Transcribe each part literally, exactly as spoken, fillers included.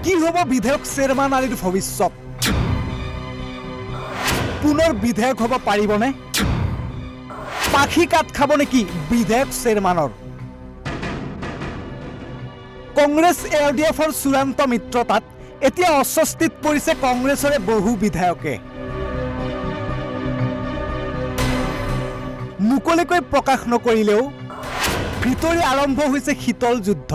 কি হ'ব বিধায়ক চেয়াৰমান আলীৰ ভৱিষ্যত পুনৰ বিধায়ক হ'ব পাৰিবনে পাখি কাট খাব নেকি বিধায়ক চেয়াৰমানৰ কংগ্ৰেছ এ আৰ ডি এফৰ চূড়ান্ত মিত্ৰতাত এতিয়া অস্বস্তিত পৰিছে কংগ্ৰেছৰে বহু বিধায়কে মুকলিকৈ প্ৰকাশ নকৰিলেও ভিতৰি আৰম্ভ হৈছে শীতল যুদ্ধ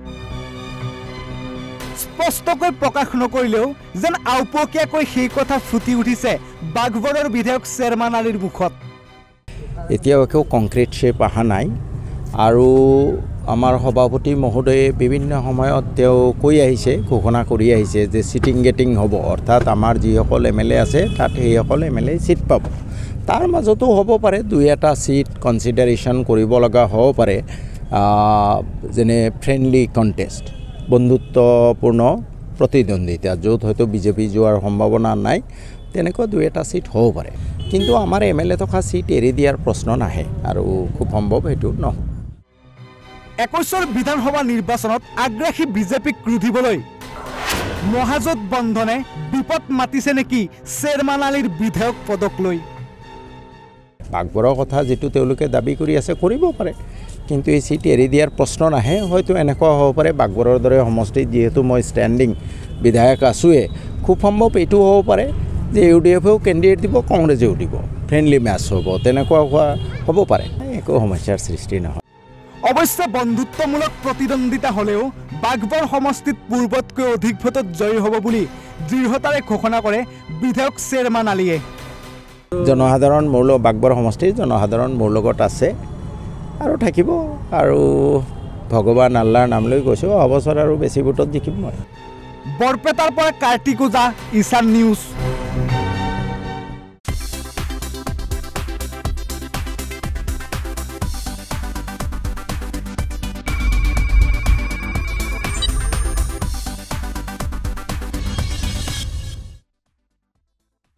স্পষ্টকৈ প্ৰকাশ নকৰিলেও যেন আউপকীয়াকৈ সেই কথা ফুটি উঠিছে বাগবৰৰ বিধায়ক চেয়াৰমান আলীৰ মুখত এতিয়াও একো কংক্ৰিট শেপ অহা নাই আৰু আমাৰ সভাপতি মহোদয়ে বিভিন্ন সময়ত তেওঁ কৈ আহিছে ঘোষণা কৰি আহিছে যে সিটিং গেটিং হ'ব অৰ্থাৎ আমাৰ যিসকল এম এল এ আছে তাত সেইসকল এম এল এ সিট পাব তাৰ মাজতো হ'ব পাৰে দুই এটা সিট কনসিডাৰেশ্যন কৰিব লগা হ'ব পাৰে যেনে ফ্ৰেণ্ডলি কণ্টেষ্ট বন্ধুত্বপূৰ্ণ প্ৰতিদ্বন্দ্বিতা য'ত হয়তো বিজেপি যোৱাৰ সম্ভাৱনা নাই তেনেকুৱা দুই এটা সিট হ'ব পাৰে কিন্তু আমাৰ এম এল এ থকা সিট এৰি দিয়াৰ প্ৰশ্ন নাহে আৰু খুব সম্ভৱ সেইটো নহয় একৈশৰ বিধানসভা নিৰ্বাচনত আগ্ৰাসী বিজেপিক ৰুধিবলৈ মহাজোঁট বন্ধনে বিপদ মাতিছে নেকি চেয়াৰমান আলীৰ বিধায়ক পদক লৈ বাগবৰৰ কথা যেটো তেওঁলোকে দাবী কৰি আছে কৰিব পাৰে কিন্তু এই সিট এৰি দিয়াৰ প্ৰশ্ন নাহে হয়তো এনেকুৱা হ'ব পাৰে বাগবৰৰ দৰে সমষ্টিত যেহেতু মই ষ্টেণ্ডিং বিধায়ক আছোৱে খুব সম্ভৱ এইটো হ'ব পাৰে যে ইউ ডি এফেও কেণ্ডিডেট দিব কংগ্ৰেছেও দিব ফ্ৰেণ্ডলি মেচ হ'ব তেনেকুৱা হোৱা হ'ব পাৰে একো সমস্যাৰ সৃষ্টি নহয় অৱশ্যে বন্ধুত্বমূলক প্ৰতিদ্বন্দ্বিতা হ'লেও বাগবৰ সমষ্টিত পূৰ্বতকৈ অধিক ভোটত জয়ী হ'ব বুলি দৃঢ়তাৰে ঘোষণা কৰে বিধায়ক চেয়াৰমান আলীয়ে জনসাধাৰণ মোৰ লগত বাগবৰ সমষ্টিৰ জনসাধাৰণ মোৰ লগত আছে আৰু থাকিব আৰু ভগৱান আল্লাহৰ নাম লৈ গৈছোঁ অহা বছৰ আৰু বেছি ভোটত জিকিম মই বৰপেটাৰ পৰা কাৰ্তিক ওজা ঈশান নিউজ।